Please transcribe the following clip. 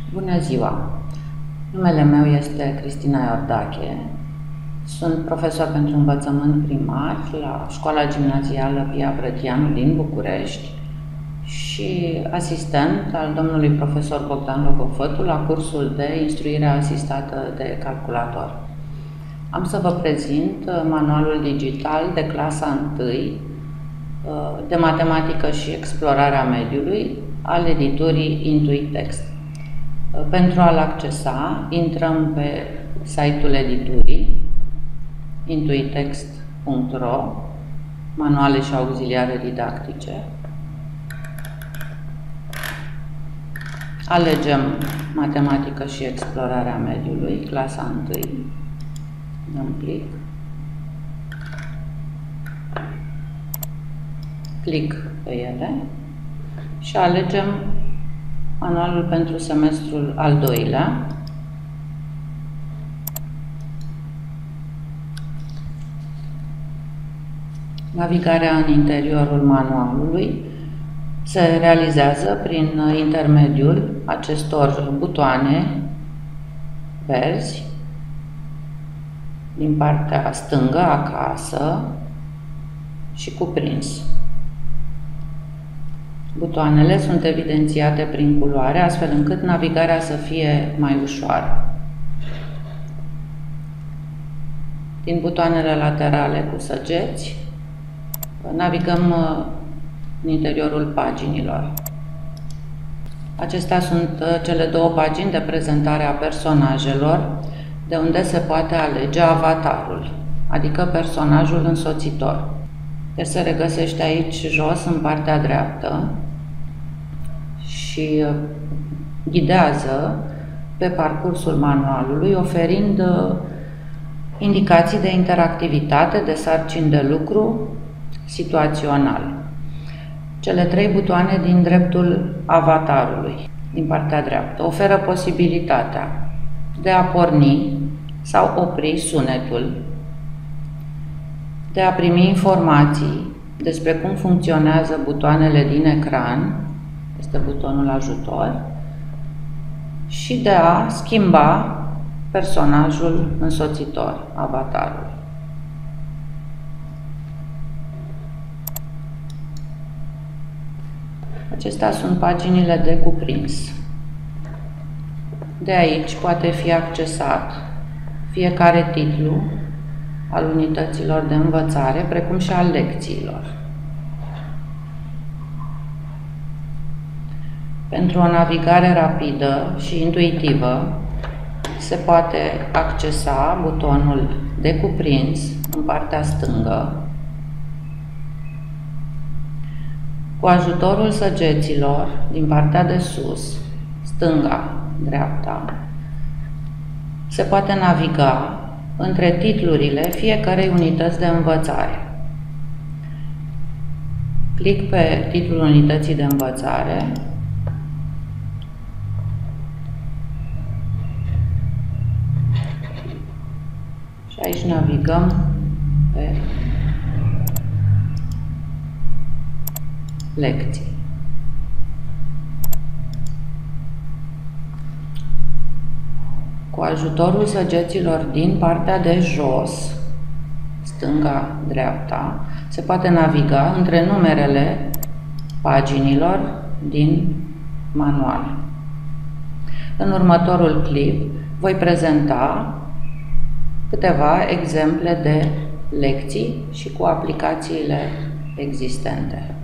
Bună ziua! Numele meu este Cristina Iordache. Sunt profesor pentru învățământ primar la Școala Gimnazială Pia Brătianu din București și asistent al domnului profesor Bogdan Logofătu la cursul de instruire asistată de calculator. Am să vă prezint manualul digital de clasa 1 de matematică și explorarea mediului al editurii Intuitext. Pentru a-l accesa, intrăm pe site-ul editurii intuitext.ro, manuale și auxiliare didactice. Alegem matematică și explorarea mediului, clasa 1. Dăm click. Click pe ele și alegem manualul pentru semestrul al doilea. Navigarea în interiorul manualului se realizează prin intermediul acestor butoane verzi din partea stângă, acasă și cuprins. Butoanele sunt evidențiate prin culoare, astfel încât navigarea să fie mai ușoară. Din butoanele laterale cu săgeți, navigăm în interiorul paginilor. Acestea sunt cele două pagini de prezentare a personajelor, de unde se poate alege avatarul, adică personajul însoțitor. Deci se regăsește aici jos, în partea dreaptă, și ghidează pe parcursul manualului, oferind indicații de interactivitate, de sarcini de lucru situațional. Cele trei butoane din dreptul avatarului, din partea dreaptă, oferă posibilitatea de a porni sau opri sunetul, de a primi informații despre cum funcționează butoanele din ecran, este butonul ajutor, și de a schimba personajul însoțitor, avatarul. Acestea sunt paginile de cuprins. De aici poate fi accesat fiecare titlu al unităților de învățare, precum și al lecțiilor. Pentru o navigare rapidă și intuitivă, se poate accesa butonul de cuprins în partea stângă. Cu ajutorul săgeților din partea de sus, stânga, dreapta, se poate naviga între titlurile fiecărei unități de învățare. Clic pe titlul unității de învățare și aici navigăm pe lecții. Cu ajutorul săgeților din partea de jos, stânga-dreapta, se poate naviga între numerele paginilor din manual. În următorul clip voi prezenta câteva exemple de lecții și cu aplicațiile existente.